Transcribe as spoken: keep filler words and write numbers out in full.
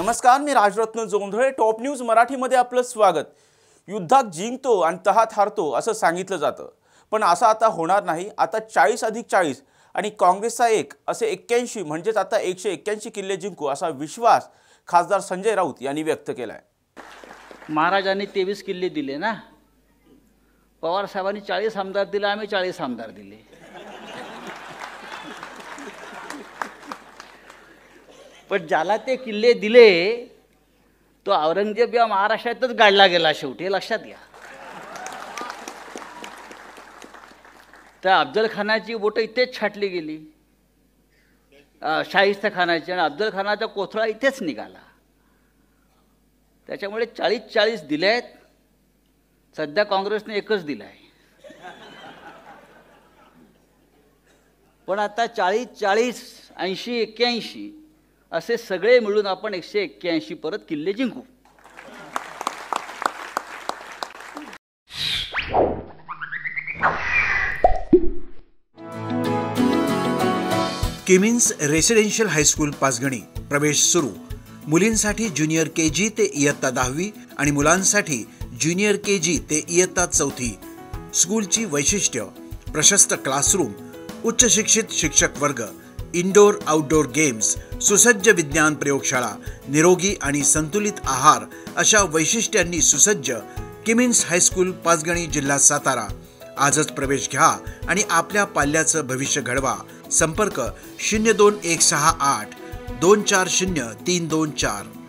नमस्कार, मी Rajratna Jondhale. Top news मराठीमध्ये आपलं स्वागत. युद्धात जिंकतो आणि तहात हारतो असं सांगितलं जातं, पण असं आता होणार नाही. आता चाळीस अधिक चाळीस आणि काँग्रेसचा एक असे एक्क्याऐंशी म्हणजेच आता एकशे एक्क्याऐंशी किल्ले जिंकू असा विश्वास खासदार संजय राऊत यांनी व्यक्त केलाय. महाराजांनी तेवीस किल्ले दिले ना, पवार साहेबांनी चाळीस आमदार दिले, आम्ही चाळीस आमदार दिले. पण ज्याला ते किल्ले दिले तो औरंगजेब या महाराष्ट्रातच गाडला गेला शेवटी, हे लक्षात घ्या. तर अफजल खानाची बोटं इथेच छाटली गेली, शाहिस्ता खानाची, आणि अफजल खानाचा कोथळा इथेच निघाला. त्याच्यामुळे चाळीस चाळीस दिले आहेत. सध्या काँग्रेसने एकच दिला आहे, पण आता चाळीस चाळीस ऐंशी एक्क्याऐंशी असे सगळे मिळून आपण एकशे एक्क्याऐंशी परत किल्ले जिंकू. किमिन्स रेसिडेन्शियल हायस्कूल पाचगणी प्रवेश सुरू. मुलींसाठी ज्युनियर के जी ते इयत्ता दहावी आणि मुलांसाठी ज्युनियर के जी ते इयत्ता चौथी. स्कूलची वैशिष्ट्य: प्रशस्त क्लासरूम, उच्च शिक्षित शिक्षक वर्ग, इंडोर आउटडोर गेम्स, सुसज्ज विज्ञान प्रयोगशाळा, निरोगी आणि संतुलित आहार अशा वैशिष्ट्यांनी सुसज्ज किमिन्स हायस्कूल पाचगणी, जिल्हा सातारा. आजच प्रवेश घ्या आणि आपल्या पाल्याचं भविष्य घडवा. संपर्क शून्य दोन एक सहा आठ दोन चार शून्य तीन दोन चार.